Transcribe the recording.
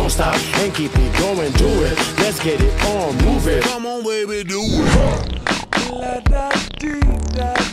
don't stop and keep it going, do it. Let's get it on, move it. Come on, baby, do it.